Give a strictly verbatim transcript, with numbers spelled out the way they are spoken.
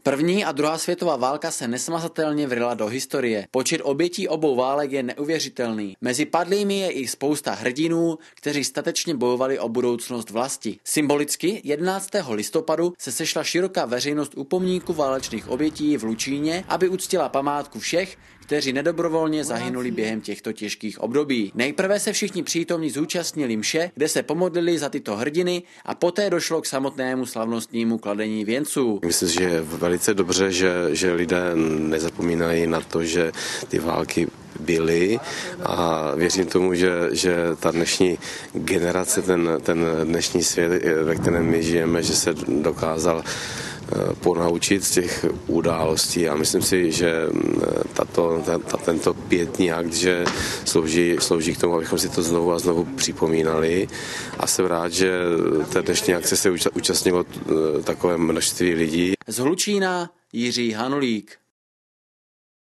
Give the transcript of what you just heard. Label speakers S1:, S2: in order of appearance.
S1: První a druhá světová válka se nesmazatelně vryla do historie. Počet obětí obou válek je neuvěřitelný. Mezi padlými je i spousta hrdinů, kteří statečně bojovali o budoucnost vlasti. Symbolicky jedenáctého listopadu se sešla široká veřejnost u pomníku válečných obětí v Lučíně, aby uctila památku všech, kteří nedobrovolně zahynuli během těchto těžkých období. Nejprve se všichni přítomní zúčastnili mše, kde se pomodlili za tyto hrdiny a poté došlo k samotnému slavnostnímu kladení věnců.
S2: Myslím, že je velice dobře, že, že lidé nezapomínají na to, že ty války byly a věřím tomu, že, že ta dnešní generace, ten, ten dnešní svět, ve kterém my žijeme, že se dokázal ponaučit z těch událostí a myslím si, že tato, ta, tento pětní akt, že slouží, slouží k tomu, abychom si to znovu a znovu připomínali a jsem rád, že té dnešní akce se účastnilo takové množství lidí.
S1: Z Hlučína Jiří Hanulík.